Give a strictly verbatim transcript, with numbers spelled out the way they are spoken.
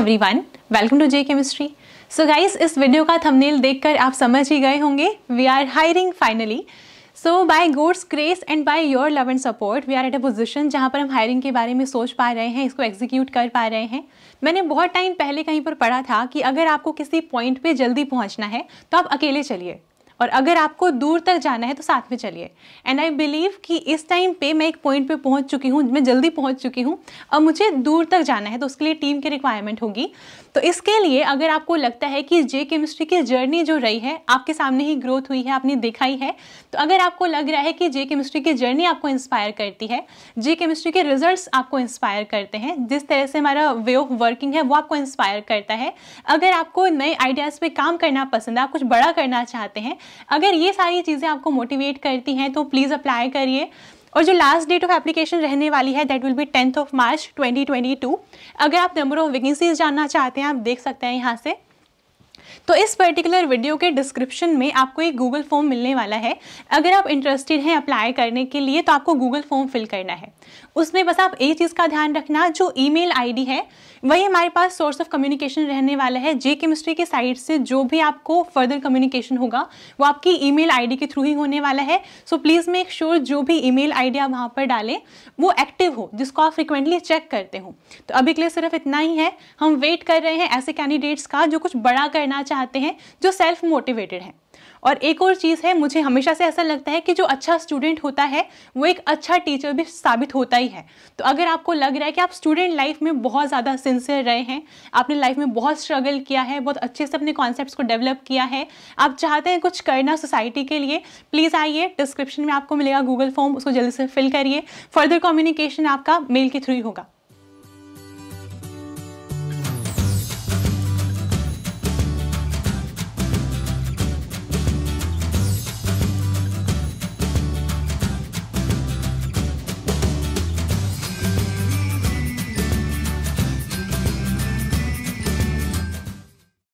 Everyone, welcome to J chemistry. So guys, इस video का thumbnail देखकर आप समझ ही गए होंगे, we are hiring finally. So by God's grace and by your love and support we are at a position जहाँ पर हम हायरिंग के बारे में सोच पा रहे हैं, इसको एग्जीक्यूट कर पा रहे हैं। मैंने बहुत टाइम पहले कहीं पर पढ़ा था कि अगर आपको किसी पॉइंट पे जल्दी पहुँचना है तो आप अकेले चलिए, और अगर आपको दूर तक जाना है तो साथ में चलिए। एंड आई बिलीव कि इस टाइम पे मैं एक पॉइंट पे पहुंच चुकी हूँ, मैं जल्दी पहुंच चुकी हूँ। अब मुझे दूर तक जाना है तो उसके लिए टीम की रिक्वायरमेंट होगी। तो इसके लिए अगर आपको लगता है कि जे केमिस्ट्री की जर्नी जो रही है आपके सामने ही ग्रोथ हुई है, आपने देखा ही है, तो अगर आपको लग रहा है कि जे केमिस्ट्री की जर्नी आपको इंस्पायर करती है, जे केमिस्ट्री के रिजल्ट्स आपको इंस्पायर करते हैं, जिस तरह से हमारा वे ऑफ वर्किंग है वो आपको इंस्पायर करता है, अगर आपको नए आइडियाज़ पे काम करना पसंद है, आप कुछ बड़ा करना चाहते हैं, अगर ये सारी चीज़ें आपको मोटिवेट करती हैं तो प्लीज़ अप्लाई करिए। और जो लास्ट डेट ऑफ एप्लीकेशन रहने वाली है that will be tenth of March twenty twenty two. अगर आप नंबर ऑफ वैकेंसीज जानना चाहते हैं आप देख सकते हैं यहाँ से। तो इस पर्टिकुलर वीडियो के डिस्क्रिप्शन में आपको एक गूगल फॉर्म मिलने वाला है। अगर आप इंटरेस्टेड हैं अप्लाई करने के लिए तो आपको गूगल फॉर्म फिल करना है। उसमें बस आप एक चीज़ का ध्यान रखना, जो ईमेल आईडी है वही हमारे पास सोर्स ऑफ कम्युनिकेशन रहने वाला है। जे केमिस्ट्री के साइड से जो भी आपको फर्दर कम्युनिकेशन होगा वो आपकी ईमेल आईडी के थ्रू ही होने वाला है। सो प्लीज़ मेक श्योर जो भी ईमेल आईडी आप वहाँ पर डालें वो एक्टिव हो, जिसको आप फ्रिक्वेंटली चेक करते हो। तो अभी के लिए सिर्फ इतना ही है। हम वेट कर रहे हैं ऐसे कैंडिडेट्स का जो कुछ बड़ा करना चाहते हैं, जो सेल्फ मोटिवेटेड हैं। और एक और चीज़ है, मुझे हमेशा से ऐसा लगता है कि जो अच्छा स्टूडेंट होता है वो एक अच्छा टीचर भी साबित होता ही है। तो अगर आपको लग रहा है कि आप स्टूडेंट लाइफ में बहुत ज़्यादा सिंसियर रहे हैं, आपने लाइफ में बहुत स्ट्रगल किया है, बहुत अच्छे से अपने कॉन्सेप्ट्स को डेवलप किया है, आप चाहते हैं कुछ करना सोसाइटी के लिए, प्लीज़ आइए, डिस्क्रिप्शन में आपको मिलेगा गूगल फॉर्म, उसको जल्दी से फिल करिए। फर्दर कम्युनिकेशन आपका मेल के थ्रू ही होगा।